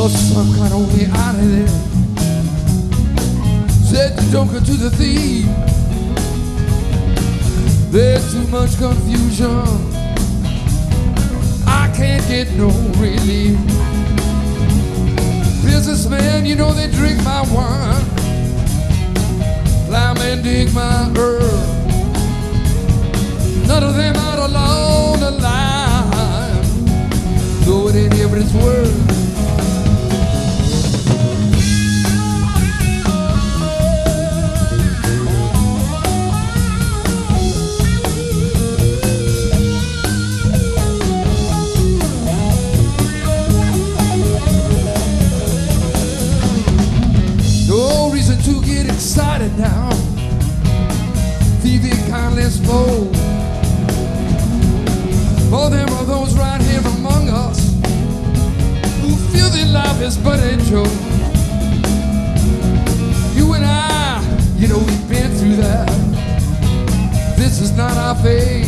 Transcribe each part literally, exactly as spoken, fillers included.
for some kind of way out of there. Said the joker to the thief, there's too much confusion, I can't get no relief. Businessmen, you know they drink my wine, plowmen dig my herb, none of them out along the line, though it ain't everybody's word. To get excited now, thieving kindly spoke. For there are those right here among us who feel that life is but a joke. You and I, you know we've been through that. This is not our fate.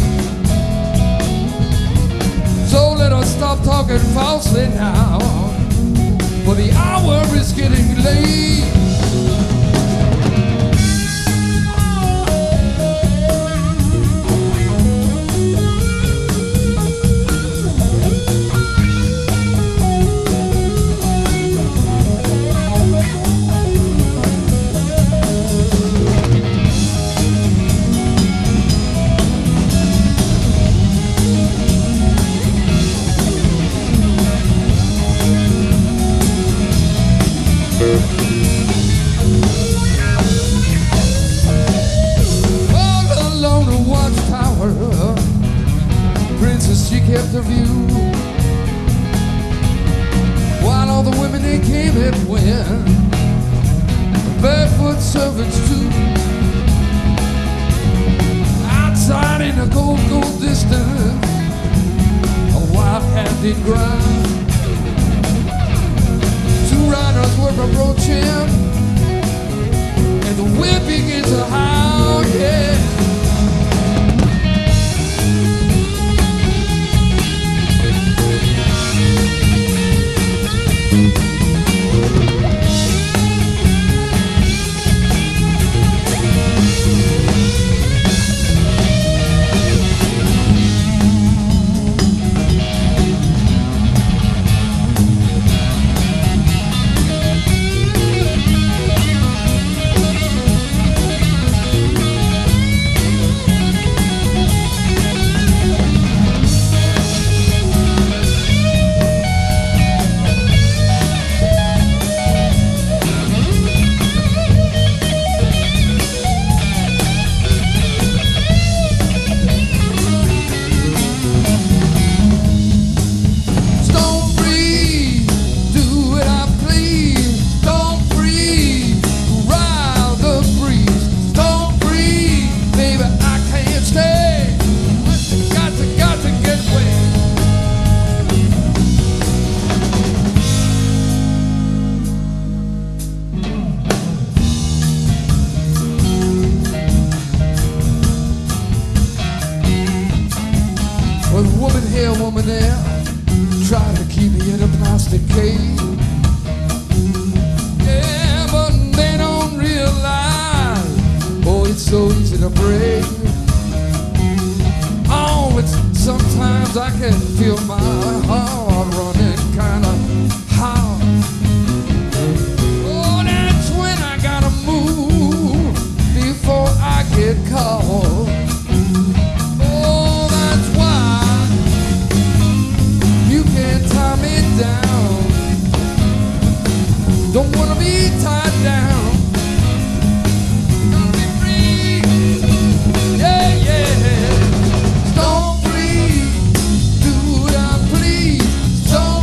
So let us stop talking falsely now, for the hour is getting late. All along the watchtower, Princess, she kept her view, while all the women they came and went, barefoot servants too. Outside in the cold, cold distance, a wild-handed grind. Two riders were approaching, and the wind began to howl, yeah. Well, woman here, woman there, try to keep me in a plastic cage. Yeah, but they don't realize, oh, it's so easy to break. Oh, it's sometimes I can feel my heart running kind of hard. Oh, that's when I gotta move before I get caught. Don't wanna be tied down. Gonna be free. Yeah, yeah. Don't please do what I please. Don't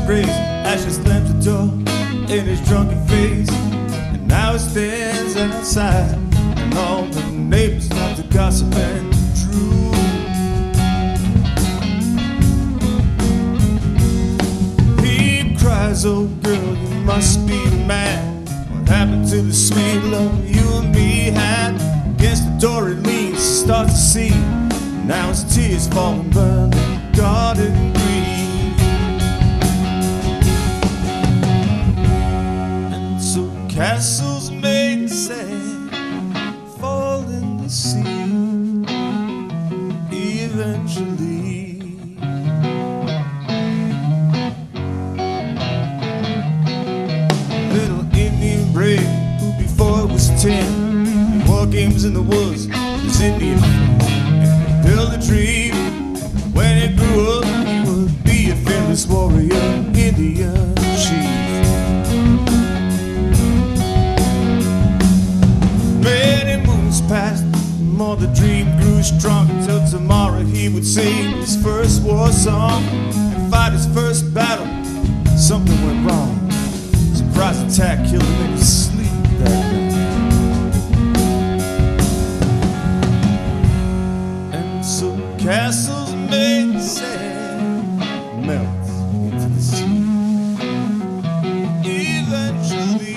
grace as she slams the door in his drunken face. And now he stands outside, and all the neighbors start to gossip and drool. He cries, oh girl, you must be mad. What happened to the sweet love you and me had? Against the door he leans, starts to see. Now his tears fall and burn the garden green. And so castles made of sand fall in the sea eventually. Little Indian brave who before was ten, war games in the woods, his Indian friend. Build a dream. When he grew up, he would be a fearless warrior, Indian chief. Many moons passed, more the dream grew strong, until tomorrow he would sing his first war song and fight his first battle. Something went wrong. Surprise attack killed him in his sleep that night. Castles made of sand melt into the sea eventually.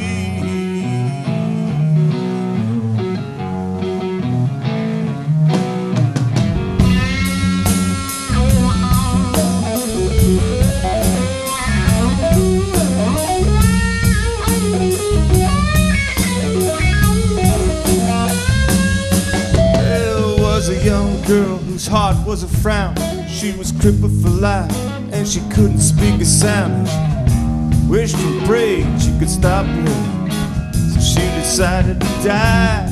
There was a young girl whose heart was a frown. She was crippled for life, and she couldn't speak a sound. She wished and prayed she could stop bleeding, so she decided to die.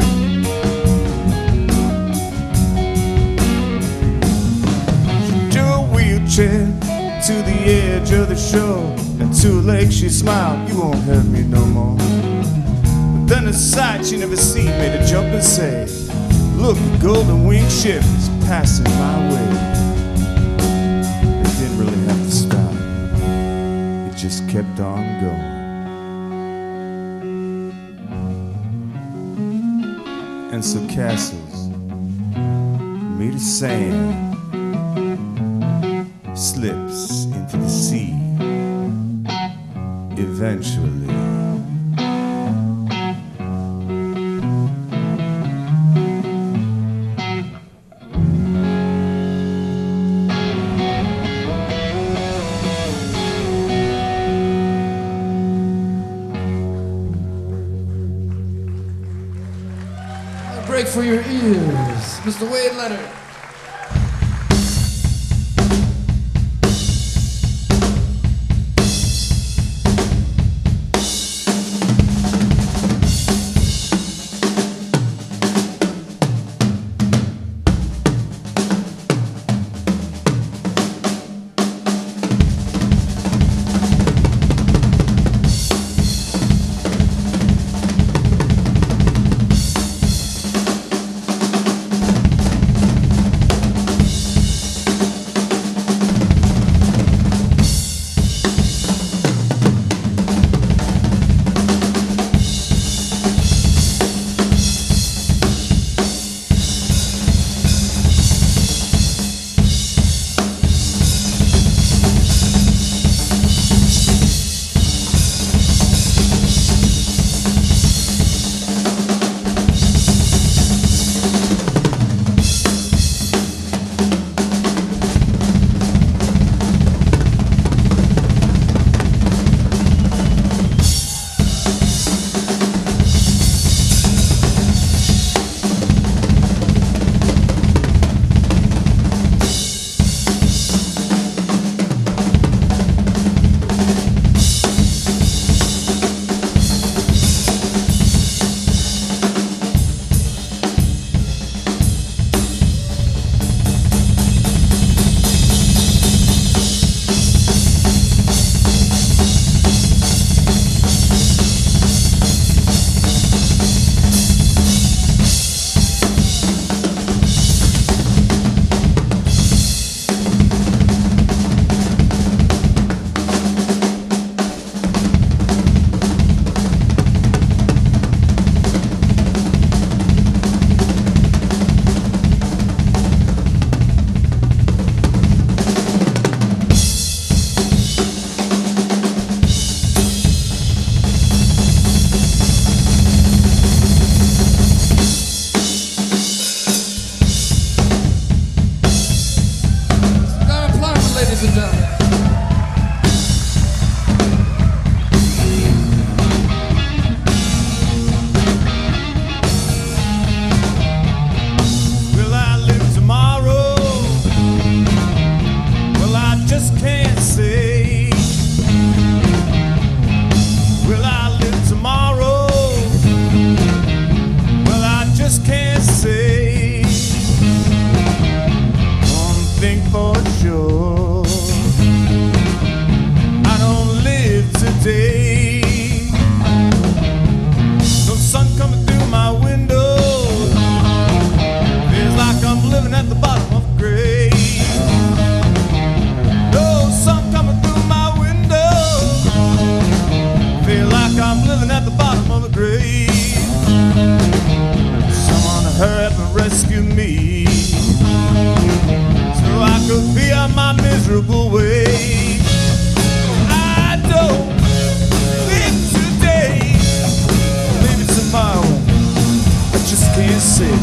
She drew a wheelchair to the edge of the shore, and to a lake she smiled, "You won't hurt me no more." But then a sight she never seen made her jump and say, "Look, the golden winged ship is passing my way." It didn't really have to stop. It just kept on going. And so castles made of sand slips into the sea eventually. Break for your ears, Mister Wade Leonard. living at the bottom of a grave. No sun coming through my window. Feel like I'm living at the bottom of a grave. Someone hurry up and rescue me, so I could be on my miserable way. I don't live today, maybe tomorrow, I just can't say.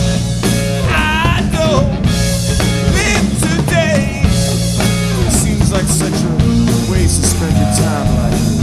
I don't live today. It seems like such a waste to spend your time like this.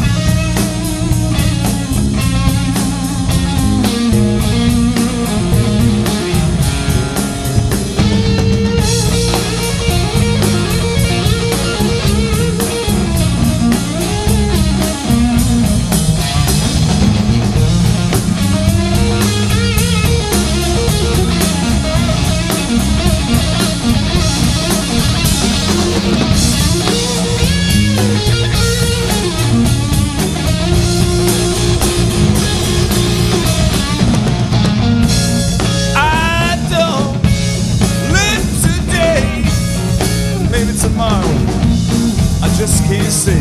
Tomorrow, I just can't say.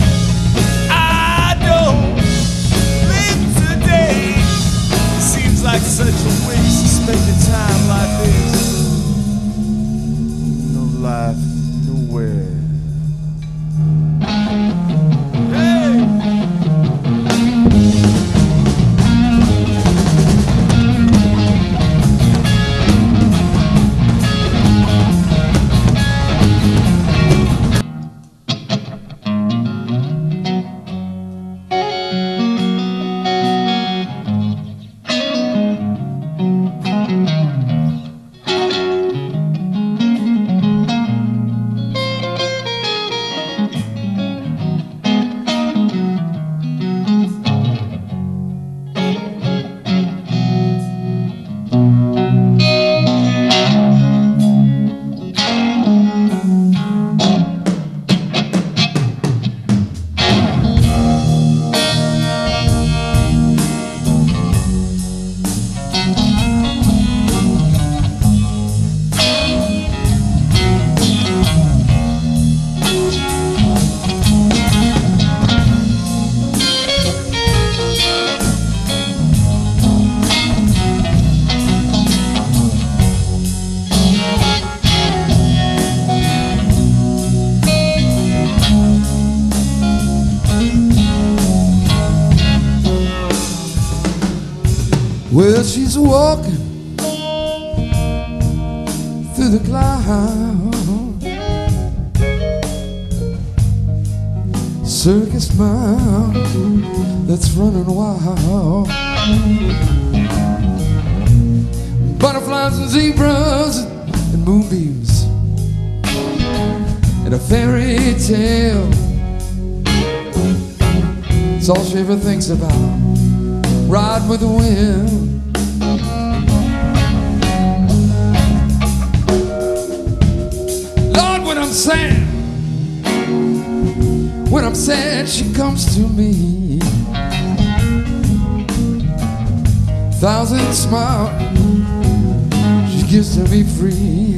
I don't live today. Seems like such a waste to spend your time like this. No life, nowhere. Well, she's walking through the clouds, circus mind that's running wild. Butterflies and zebras and moonbeams and a fairy tale. It's all she ever thinks about. Ride with the wind. Lord, when I'm sad, when I'm sad, she comes to me. Thousand smiles she gives to me free.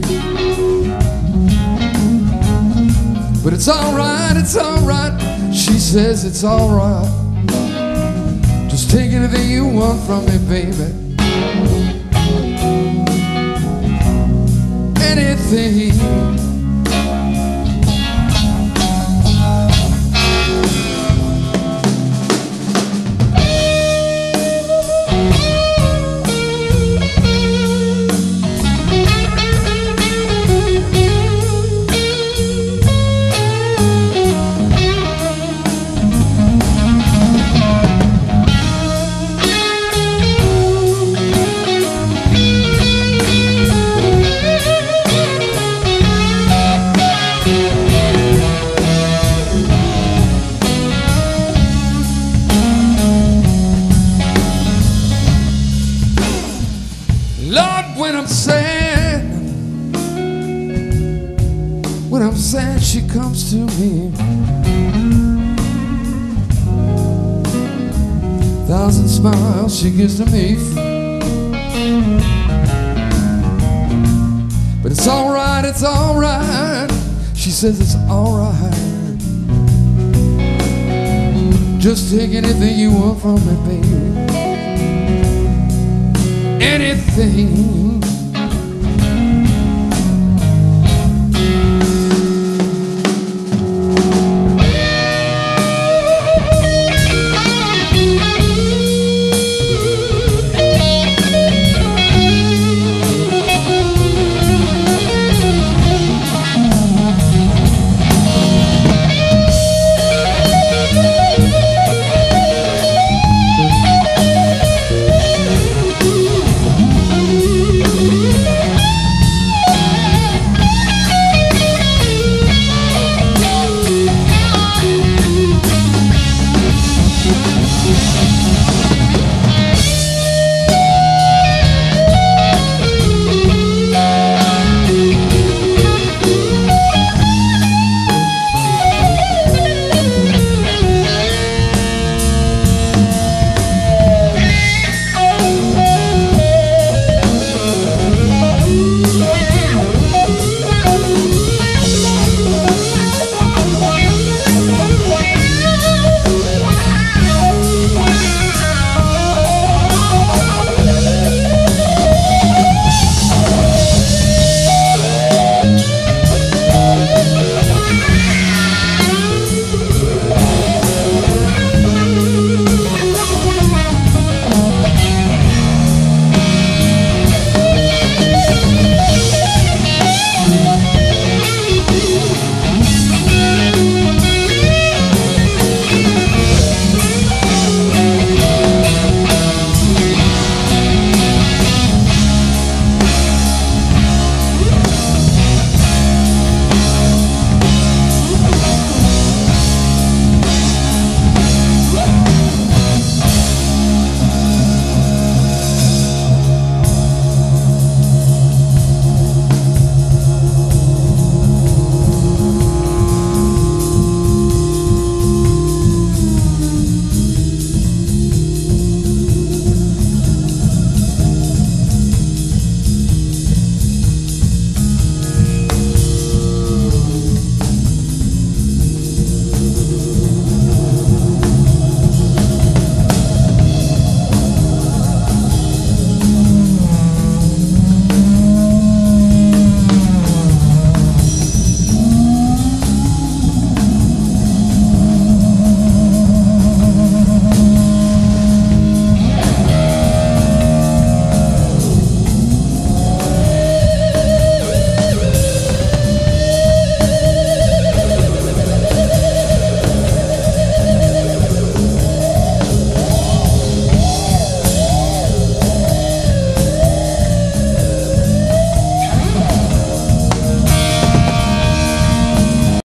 But it's alright, it's alright. She says it's alright. Just take anything you want from me, baby. Anything. When I'm sad, when I'm sad, she comes to me. Thousand smiles she gives to me. It's alright, it's alright. She says it's alright. Just take anything you want from me, baby. Anything.